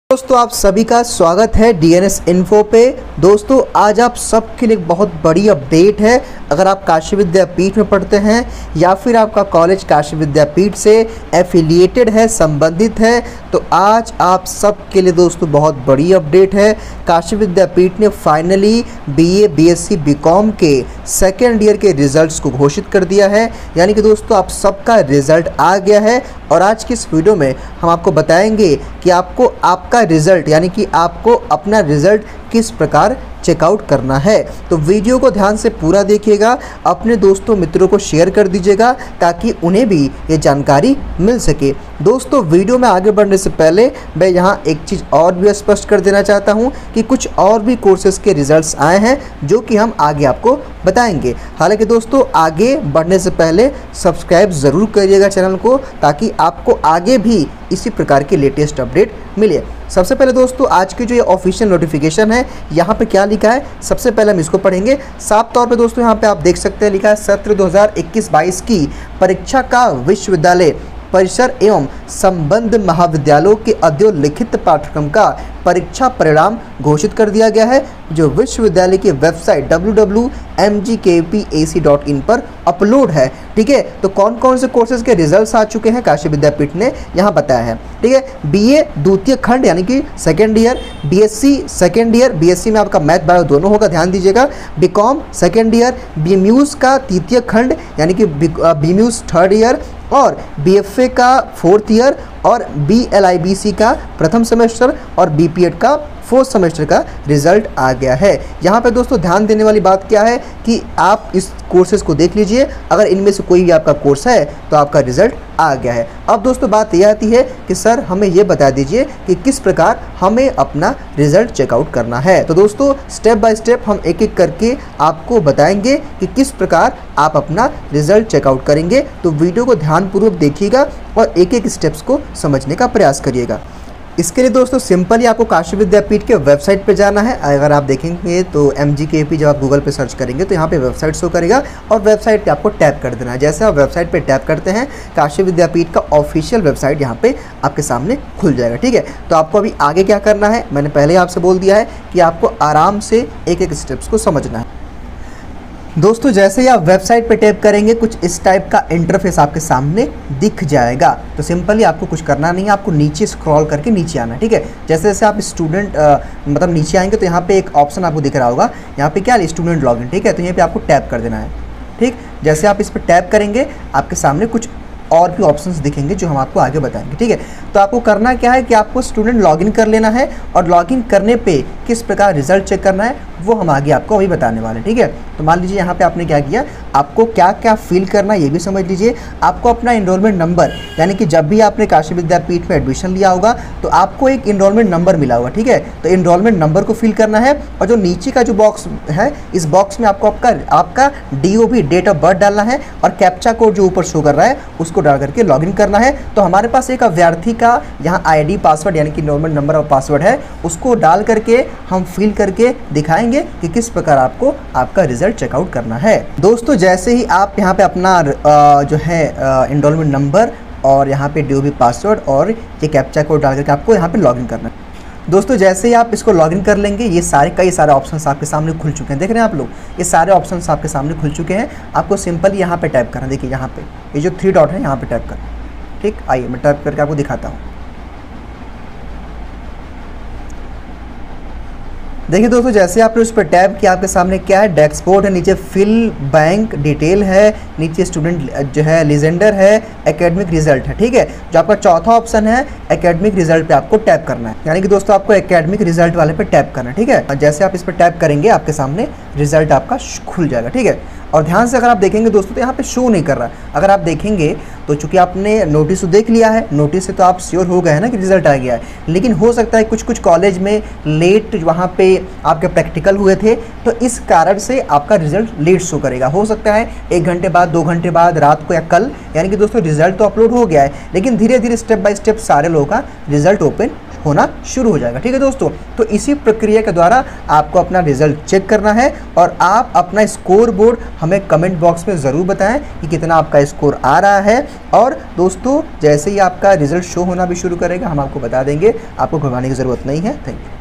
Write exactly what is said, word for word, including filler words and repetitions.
दोस्तों आप सभी का स्वागत है डीएनएस इन्फो पे। दोस्तों आज आप सबके लिए बहुत बड़ी अपडेट है। अगर आप काशी विद्यापीठ में पढ़ते हैं या फिर आपका कॉलेज काशी विद्यापीठ से एफिलिएटेड है, संबंधित है, तो आज आप सबके लिए दोस्तों बहुत बड़ी अपडेट है। काशी विद्यापीठ ने फाइनली बीए, बीएससी, बीकॉम के सेकेंड ईयर के रिजल्ट्स को घोषित कर दिया है। यानी कि दोस्तों आप सबका रिजल्ट आ गया है और आज की इस वीडियो में हम आपको बताएंगे कि आपको आपका रिज़ल्ट यानी कि आपको अपना रिज़ल्ट किस प्रकार चेकआउट करना है। तो वीडियो को ध्यान से पूरा देखिएगा, अपने दोस्तों मित्रों को शेयर कर दीजिएगा ताकि उन्हें भी ये जानकारी मिल सके। दोस्तों वीडियो में आगे बढ़ने से पहले मैं यहाँ एक चीज़ और भी स्पष्ट कर देना चाहता हूँ कि कुछ और भी कोर्सेज़ के रिजल्ट्स आए हैं जो कि हम आगे आपको बताएंगे। हालांकि दोस्तों आगे बढ़ने से पहले सब्सक्राइब ज़रूर करिएगा चैनल को ताकि आपको आगे भी इसी प्रकार की लेटेस्ट अपडेट मिले। सबसे पहले दोस्तों आज की जो ये ऑफिशियल नोटिफिकेशन है, यहाँ पे क्या लिखा है सबसे पहले हम इसको पढ़ेंगे। साफ तौर पे दोस्तों यहाँ पे आप देख सकते हैं लिखा है सत्र दो हज़ार इक्कीस बाईस की परीक्षा का विश्वविद्यालय परिसर एवं संबद्ध महाविद्यालयों के अधोलिखित पाठ्यक्रम का परीक्षा परिणाम घोषित कर दिया गया है, जो विश्वविद्यालय की website W W W dot M G K P A C dot in पर अपलोड है। ठीक है, तो कौन कौन से कोर्सेज के रिजल्ट्स आ चुके हैं काशी विद्यापीठ ने यहाँ बताया है। ठीक है, बीए द्वितीय खंड यानी कि second year, BSc second year, BSc में आपका मैथ बायो दोनों होगा, ध्यान दीजिएगा, बीकॉम सेकेंड ईयर, बीम्यूज का तृतीय खंड यानी कि बीम्यूज थर्ड ईयर, और बीएफए का फोर्थ ईयर, और बीएलआईबीसी का प्रथम सेमेस्टर, और बीपीएड का फोर्थ सेमेस्टर का रिजल्ट आ गया है। यहाँ पे दोस्तों ध्यान देने वाली बात क्या है कि आप इस कोर्सेज को देख लीजिए, अगर इनमें से कोई भी आपका कोर्स है तो आपका रिजल्ट आ गया है। अब दोस्तों बात यह आती है कि सर हमें ये बता दीजिए कि किस प्रकार हमें अपना रिजल्ट चेकआउट करना है। तो दोस्तों स्टेप बाय स्टेप हम एक एक करके आपको बताएंगे कि किस प्रकार आप अपना रिजल्ट चेकआउट करेंगे। तो वीडियो को ध्यानपूर्वक देखिएगा और एक एक स्टेप्स को समझने का प्रयास करिएगा। इसके लिए दोस्तों सिंपली आपको काशी विद्यापीठ के वेबसाइट पे जाना है। अगर आप देखेंगे तो एम जी के पी जब आप गूगल पे सर्च करेंगे तो यहाँ पे वेबसाइट शो करेगा और वेबसाइट पे आपको टैप कर देना है। जैसे आप वेबसाइट पे टैप करते हैं काशी विद्यापीठ का ऑफिशियल वेबसाइट यहाँ पे आपके सामने खुल जाएगा। ठीक है, तो आपको अभी आगे क्या करना है, मैंने पहले ही आपसे बोल दिया है कि आपको आराम से एक एक स्टेप्स को समझना है। दोस्तों जैसे ही आप वेबसाइट पे टैप करेंगे कुछ इस टाइप का इंटरफेस आपके सामने दिख जाएगा। तो सिंपली आपको कुछ करना नहीं है, आपको नीचे स्क्रॉल करके नीचे आना है। ठीक है, जैसे जैसे आप स्टूडेंट मतलब नीचे आएंगे तो यहाँ पे एक ऑप्शन आपको दिख रहा होगा, यहाँ पे क्या है स्टूडेंट लॉगिन। ठीक है, तो यहाँ पे आपको टैप कर देना है। ठीक, जैसे आप इस पर टैप करेंगे आपके सामने कुछ और भी ऑप्शंस दिखेंगे जो हम आपको आगे बताएंगे। ठीक है, तो आपको करना क्या है कि आपको स्टूडेंट लॉगिन कर लेना है और लॉगिन करने पे किस प्रकार रिजल्ट चेक करना है वो हम आगे आपको अभी बताने वाले हैं। ठीक है, तो मान लीजिए यहाँ पे आपने क्या किया, आपको क्या क्या फिल करना है ये भी समझ लीजिए। आपको अपना इनरोलमेंट नंबर यानी कि जब भी आपने काशी विद्यापीठ में एडमिशन लिया होगा तो आपको एक इनरोलमेंट नंबर मिला होगा। ठीक है, तो इनरोलमेंट नंबर को फिल करना है और जो नीचे का जो बॉक्स है इस बॉक्स में आपको आपका आपका D O B date of birth डालना है और कैप्चा कोड जो ऊपर शो कर रहा है उसको डाल करके लॉगिन करना है। तो हमारे पास एक अभ्यर्थी का यहाँ आईडी पासवर्ड यानी कि इनरोलमेंट नंबर और पासवर्ड है, उसको डाल करके हम फिल करके दिखाएंगे कि किस प्रकार आपको आपका रिजल्ट चेकआउट करना है। दोस्तों जैसे ही आप यहाँ पे अपना आ, जो है इनरोलमेंट नंबर और यहाँ पे डी ओ बी पासवर्ड और ये कैप्चा कोड डाल करके आपको यहाँ पे लॉगिन करना है। दोस्तों जैसे ही आप इसको लॉगिन कर लेंगे ये सारे कई सारे ऑप्शंस आपके सामने खुल चुके हैं। देख रहे हैं आप लोग, ये सारे ऑप्शंस आपके सामने खुल चुके हैं। आपको सिंपली यहाँ पे टैप करना, देखिए यहाँ पे ये जो थ्री डॉट है यहाँ पे टैप करना। ठीक, आइए मैं टैप करके आपको दिखाता हूँ। देखिए दोस्तों जैसे आपने उस पर टैप किया आपके सामने क्या है, डैशबोर्ड है, नीचे फिल बैंक डिटेल है, नीचे स्टूडेंट जो है लीजेंडर है, एकेडमिक रिजल्ट है। ठीक है, जो आपका चौथा ऑप्शन है एकेडमिक रिजल्ट पे आपको टैप करना है, यानी कि दोस्तों आपको एकेडमिक रिजल्ट वाले पे टैप करना है। ठीक है, जैसे आप इस पर टैप करेंगे आपके सामने रिजल्ट आपका खुल जाएगा। ठीक है, और ध्यान से अगर आप देखेंगे दोस्तों तो यहाँ पे शो नहीं कर रहा है। अगर आप देखेंगे तो चूंकि आपने नोटिस देख लिया है, नोटिस से तो आप श्योर हो गए हैं ना कि रिजल्ट आ गया है, लेकिन हो सकता है कुछ कुछ कॉलेज में लेट वहाँ पे आपके प्रैक्टिकल हुए थे तो इस कारण से आपका रिजल्ट लेट शो करेगा। हो सकता है एक घंटे बाद, दो घंटे बाद, रात को या कल, यानी कि दोस्तों रिजल्ट तो अपलोड हो गया है लेकिन धीरे धीरे स्टेप बाय स्टेप सारे लोगों का रिजल्ट ओपन होना शुरू हो जाएगा। ठीक है दोस्तों, तो इसी प्रक्रिया के द्वारा आपको अपना रिजल्ट चेक करना है और आप अपना स्कोर बोर्ड हमें कमेंट बॉक्स में ज़रूर बताएं कि कितना आपका स्कोर आ रहा है। और दोस्तों जैसे ही आपका रिजल्ट शो होना भी शुरू करेगा हम आपको बता देंगे, आपको घबराने की ज़रूरत नहीं है। Thank you.